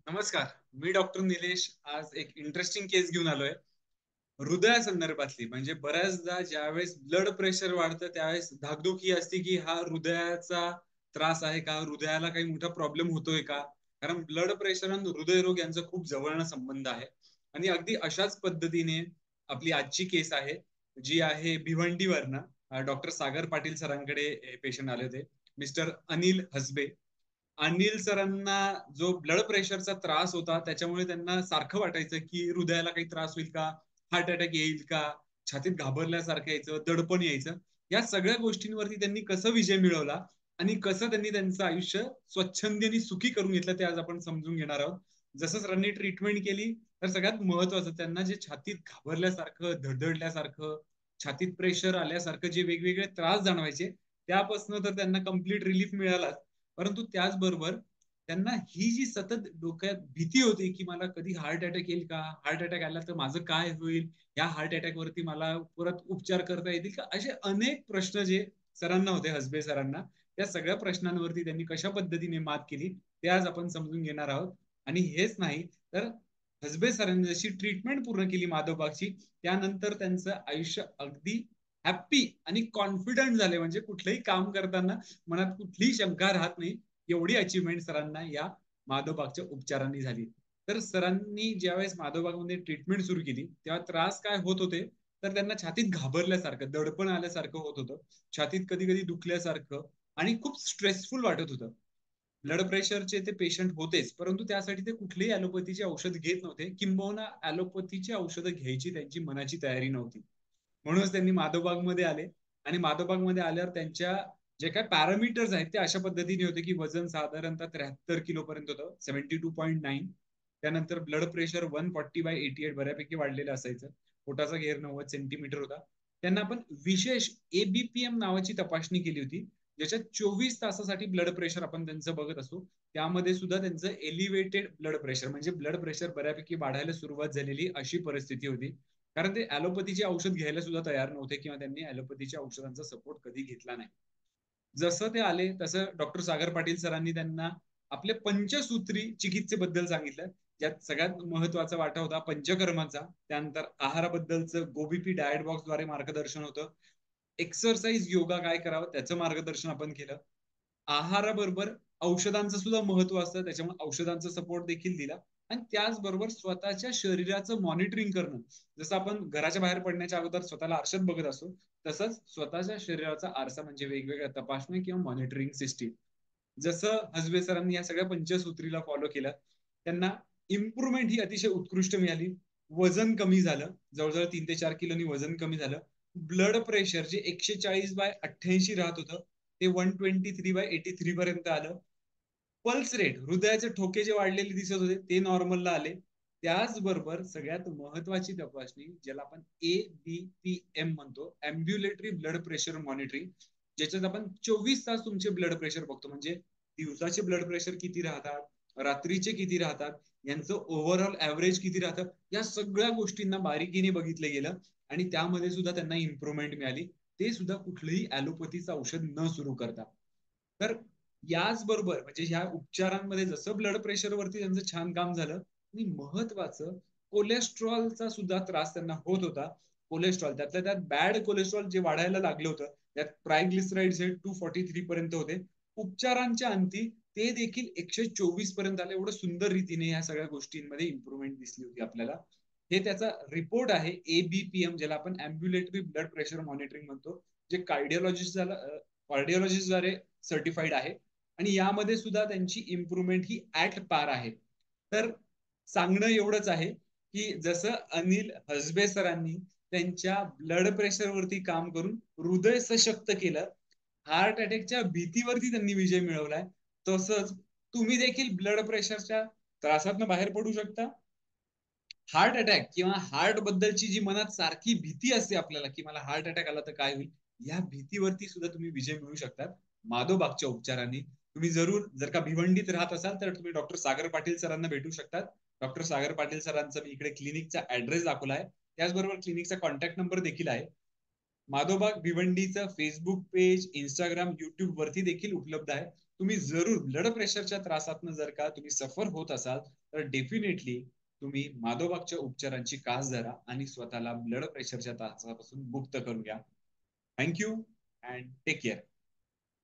नमस्कार. मी डॉक्टर निलेश. आज एक इंटरेस्टिंग केस घेऊन आलोय. हृदयासंदर्भातली. म्हणजे बऱ्याचदा ज्यावेळेस ब्लड प्रेशर वाढतं त्यावेळेस धाकधूक ही असते की हा हृदयाचा त्रास आहे का, हृदयाला काही मोठा प्रॉब्लेम होतोय का. कारण ब्लड प्रेशर आणि हृदयरोग यांचा खूप जवळनं संबंध आहे. आणि अगदी अशाच पद्धतीने आपली आजची केस आहे, जी आहे भिवंडीवरनं. डॉक्टर सागर पाटील सरांकडे पेशंट आले होते. मिस्टर अनिल हसबे. अनिल सरांना जो ब्लड प्रेशरचा त्रास होता त्याच्यामुळे त्यांना सारखं वाटायचं की हृदयाला काही त्रास होईल का, हार्ट अटॅक येईल का, छातीत घाबरल्यासारखं यायचं, दडपण यायचं. या सगळ्या गोष्टींवरती त्यांनी कसं विजय मिळवला आणि कसं त्यांनी त्यांचं आयुष्य स्वच्छंदी आणि सुखी करून घेतलं ते आज आपण समजून घेणार आहोत. जसं सरांनी ट्रीटमेंट केली, तर सगळ्यात महत्वाचं त्यांना जे छातीत घाबरल्यासारखं, धडधडल्यासारखं, छातीत प्रेशर आल्यासारखं जे वेगवेगळे त्रास जाणवायचे, त्यापासून तर त्यांना कम्प्लीट रिलीफ मिळाला. परंतु त्याचबरोबर त्यांना ही जी सतत डोक्यात भीती होती की मला कधी हार्ट अटॅक येईल का, हार्ट अटॅक आला तर माझं काय होईल, या हार्ट अटॅक वरती मला परत उपचार करता येतील का, असे अनेक प्रश्न जे सरांना होते, हसबे सरांना. त्या सगळ्या प्रश्नांवरती त्यांनी कशा पद्धतीने मात केली ते आज आपण समजून घेणार आहोत. आणि हेच नाही तर हसबे सरांनी जशी ट्रीटमेंट पूर्ण केली माधवबागची, त्यानंतर त्यांचं आयुष्य अगदी हॅप्पी आणि कॉन्फिडंट झाले. म्हणजे कुठलंही काम करताना मनात कुठलीही शंका राहत नाही, एवढी अचिव्हमेंट सरांना या माधवबागच्या उपचारांनी झाली. तर सरांनी ज्यावेळेस माधवबागमध्ये ट्रीटमेंट सुरू केली तेव्हा त्रास काय होत होते, तर त्यांना छातीत घाबरल्यासारखं, दडपण आल्यासारखं होत होतं, छातीत कधी कधी दुखल्यासारखं आणि खूप स्ट्रेसफुल वाटत होतं. ब्लड प्रेशरचे ते पेशंट होतेच, परंतु त्यासाठी ते कुठलेही ॲलोपॅथीचे औषध घेत नव्हते, किंबहुना ॲलोपॅथीची औषधं घ्यायची त्यांची मनाची तयारी नव्हती. म्हणूनच त्यांनी माधवबागमध्ये आले. आणि माधवबागमध्ये आल्यावर त्यांच्या जे काही पॅरामीटर्स आहेत ते अशा पद्धतीने होते की वजन साधारणतः 73 किलो पर्यंत होतं, 72.9. त्यानंतर ब्लड प्रेशर 140/88 बऱ्यापैकी वाढलेलं असायचं. पोटाचा घेर 90 सेंटीमीटर होता. त्यांना आपण विशेष एबीपीएम नावाची तपासणी केली होती, ज्याच्यात 24 तासासाठी ब्लड प्रेशर आपण त्यांचं बघत असतो. त्यामध्ये सुद्धा त्यांचं एलिव्हेटेड ब्लड प्रेशर, म्हणजे ब्लड प्रेशर बऱ्यापैकी वाढायला सुरुवात झालेली अशी परिस्थिती होती. कारण ते ॲलोपॅथीचे औषध घ्यायला सुद्धा तयार नव्हते किंवा त्यांनी ॲलोपॅथीच्या औषधांचा सपोर्ट कधी घेतला नाही. जसं ते आले तसं डॉक्टर सागर पाटील सरांनी त्यांना आपले पंचसूत्री चिकित्सेबद्दल सांगितलं, ज्यात सगळ्यात महत्वाचा वाटा होता पंचकर्माचा. त्यानंतर आहाराबद्दलचं गोबीपी डायट बॉक्स द्वारे मार्गदर्शन होतं. एक्सरसाइज योगा काय करावं त्याचं मार्गदर्शन आपण केलं. आहाराबरोबर औषधांचं सुद्धा महत्व असतं, त्याच्यामुळे औषधांचा सपोर्ट देखील दिला. आणि त्याचबरोबर स्वतःच्या शरीराचं मॉनिटरिंग करणं, जसं आपण घराच्या बाहेर पडण्याच्या अगोदर स्वतःला आरशात बघत असतो, तसंच स्वतःच्या शरीराचा आरसा म्हणजे वेगवेगळ्या तपासणी किंवा मॉनिटरिंग सिस्टीम. जसं हसबे सरांनी या सगळ्या पंचसूत्रीला फॉलो केलं, त्यांना इम्प्रुव्हमेंट ही अतिशय उत्कृष्ट मिळाली. वजन कमी झालं, जवळजवळ 3 ते 4 किलोनी वजन कमी झालं. ब्लड प्रेशर जे 140/88 राहत होतं, ते 123/83 पर्यंत आलं. पल्स रेट, हृदयाचे ठोके जे वाढलेले दिसत होते ते नॉर्मलला आले. त्याचबरोबर सगळ्यात महत्वाची तपासणी, ज्याला आपण एबीपीएम म्हणतो, अँब्युलेटरी ब्लड प्रेशर मॉनिटरिंग, ज्याच्यात आपण 24 तास तुमचे ब्लड प्रेशर बघतो. म्हणजे दिवसाचे ब्लड प्रेशर किती राहतात, रात्रीचे किती राहतात, यांचं ओव्हरऑल ऍव्हरेज किती राहतं, या सगळ्या गोष्टींना बारीकीने बघितलं गेलं. आणि त्यामध्ये सुद्धा त्यांना इम्प्रुव्हमेंट मिळाली, ते सुद्धा कुठलंही ॲलोपॅथीचं औषध न सुरू करता. तर याचबरोबर म्हणजे ह्या उपचारांमध्ये जसं ब्लड प्रेशर वरती त्यांचं छान काम झालं, आणि महत्वाचं कोलेस्ट्रॉलचा सुद्धा त्रास त्यांना होत होता. कोलेस्ट्रॉल, त्यातल्या त्यात बॅड कोलेस्ट्रॉल जे वाढायला लागलं होतं, त्यात ट्रायग्लिसराइड्स हे 243 पर्यंत होते. उपचारांच्या अंती ते देखील 124 पर्यंत आले. एवढं सुंदर रीतीने ह्या सगळ्या गोष्टींमध्ये इम्प्रुव्हमेंट दिसली होती आपल्याला. हे त्याचा रिपोर्ट आहे, एबीपीएम, ज्याला आपण अँब्युलेटरी ब्लड प्रेशर मॉनिटरिंग म्हणतो, जे कार्डिओलॉजिस्टद्वारे सर्टिफाईड आहे. आणि यामध्ये सुद्धा त्यांची इम्प्रुव्हमेंट ही ऍट पार आहे. तर सांगणं एवढंच आहे की जसं अनिल हसबे सरांनी त्यांच्या ब्लड प्रेशरवरती काम करून हृदय सशक्त केलं, हार्ट अटॅकच्या भीतीवरती त्यांनी विजय मिळवलाय, तसंच तुम्ही देखील ब्लड प्रेशरच्या त्रासातून बाहेर पडू शकता. हार्ट अटॅक किंवा हार्ट बद्दलची जी मनात सारखी भीती असते आपल्याला की मला हार्ट अटॅक आला तर काय होईल, या भीतीवरती सुद्धा तुम्ही विजय मिळू शकतात माधवबागच्या उपचारांनी. तुम्ही जरूर, जर का भिवंडीत राहत असाल तर तुम्ही डॉक्टर सागर पाटील सरांना भेटू शकतात. डॉक्टर सागर पाटील सरांचा मी इकडे क्लिनिकचा ऍड्रेस दाखवला आहे, त्याचबरोबर क्लिनिकचा कॉन्टॅक्ट नंबर देखील आहे. माधवबाग भिवंडीचं फेसबुक पेज, इंस्टाग्राम, युट्यूब वरती देखील उपलब्ध आहे. तुम्ही जरूर ब्लड प्रेशरच्या त्रासातनं जर का तुम्ही सफर होत असाल तर डेफिनेटली तुम्ही माधोबागच्या उपचारांची कास धरा आणि स्वतःला ब्लड प्रेशरच्या त्रासापासून मुक्त करून घ्या. Thank you and take care.